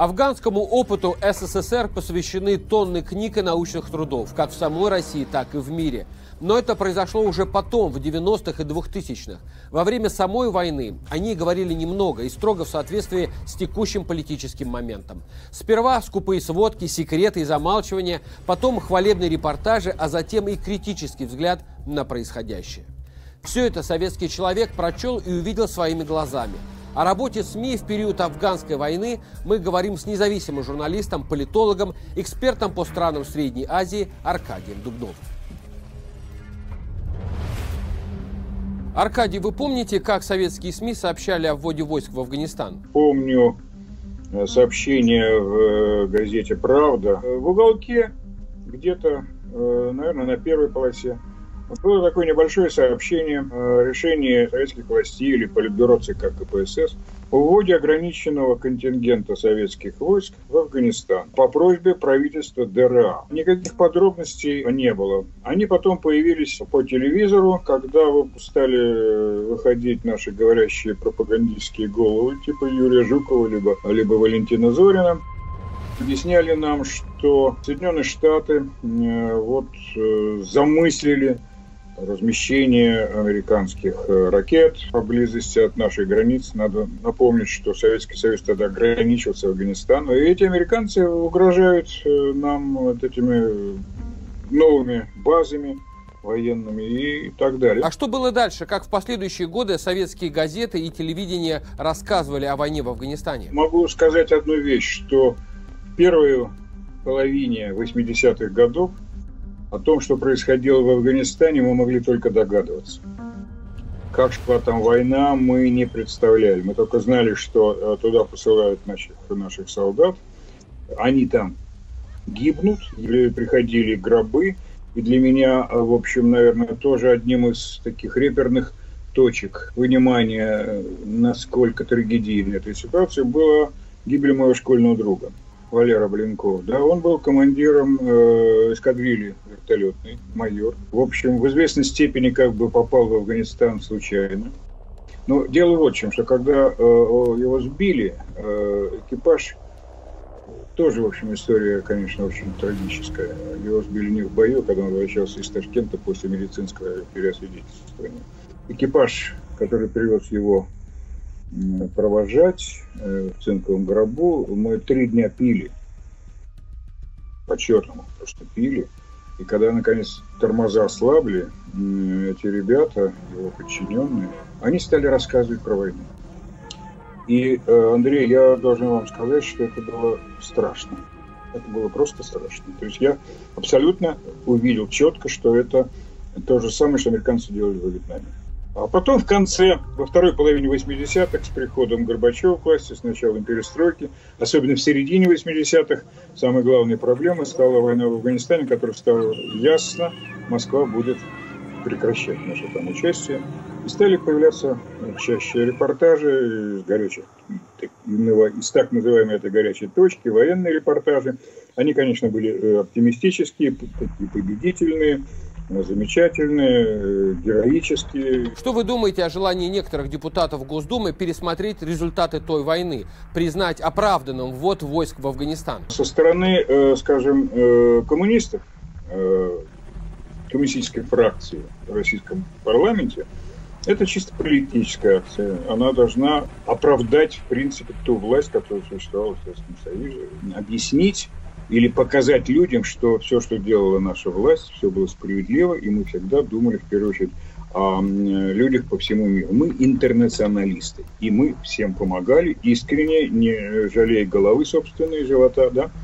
Афганскому опыту СССР посвящены тонны книг и научных трудов, как в самой России, так и в мире. Но это произошло уже потом, в 90-х и 2000-х. Во время самой войны о ней говорили немного и строго в соответствии с текущим политическим моментом. Сперва скупые сводки, секреты и замалчивания, потом хвалебные репортажи, а затем и критический взгляд на происходящее. Все это советский человек прочел и увидел своими глазами. О работе СМИ в период афганской войны мы говорим с независимым журналистом, политологом, экспертом по странам Средней Азии Аркадием Дубновым. Аркадий, вы помните, как советские СМИ сообщали о вводе войск в Афганистан? Помню сообщение в газете «Правда». В уголке, где-то, наверное, на первой полосе, было такое небольшое сообщение о решении советских властей или Политбюро ЦК КПСС о вводе ограниченного контингента советских войск в Афганистан по просьбе правительства ДРА. Никаких подробностей не было. Они потом появились по телевизору, когда стали выходить наши говорящие пропагандистские головы, типа Юрия Жукова, либо Валентина Зорина. Объясняли нам, что Соединенные Штаты замыслили размещение американских ракет поблизости от нашей границы. Надо напомнить, что Советский Союз тогда ограничился Афганистаном. И эти американцы угрожают нам вот этими новыми базами военными и так далее. А что было дальше? Как в последующие годы советские газеты и телевидение рассказывали о войне в Афганистане? Могу сказать одну вещь, что в первой половине 80-х годов о том, что происходило в Афганистане, мы могли только догадываться. Как шла там война, мы не представляли. Мы только знали, что туда посылают наших солдат. Они там гибнут, или приходили гробы. И для меня, в общем, наверное, тоже одним из таких реперных точек вынимания, насколько трагедийна эта ситуация, была гибель моего школьного друга. Валера Блинков, да, он был командиром эскадрильи вертолетной, майор. В общем, в известной степени как бы попал в Афганистан случайно. Но дело вот в чем, что когда его сбили, экипаж, тоже, в общем, история, конечно, очень трагическая. Его сбили не в бою, когда он возвращался из Ташкента после медицинского переосвидетельствования. Экипаж, который привез его провожать в цинковом гробу, мы 3 дня пили. По-черному просто пили. И когда, наконец, тормоза ослабли, эти ребята, его подчиненные, они стали рассказывать про войну. И, Андрей, я должен вам сказать, что это было страшно. Это было просто страшно. То есть я абсолютно увидел четко, что это то же самое, что американцы делали во Вьетнаме. А потом в конце, во второй половине 80-х, с приходом Горбачева к власти, с началом перестройки, особенно в середине 80-х, самой главной проблемой стала война в Афганистане, которая стала ясно, Москва будет прекращать наше там участие. И стали появляться чаще репортажи из горячих, из так называемой этой горячей точки, военные репортажи. Они, конечно, были оптимистические, такие победительные, замечательные, героические. Что вы думаете о желании некоторых депутатов Госдумы пересмотреть результаты той войны, признать оправданным ввод войск в Афганистан? Со стороны, скажем, коммунистов, коммунистической фракции в российском парламенте, это чисто политическая акция. Она должна оправдать, в принципе, ту власть, которая существовала в Советском Союзе, объяснить или показать людям, что все, что делала наша власть, все было справедливо, и мы всегда думали, в первую очередь, о людях по всему миру. Мы интернационалисты, и мы всем помогали, искренне, не жалея головы собственной, живота, да,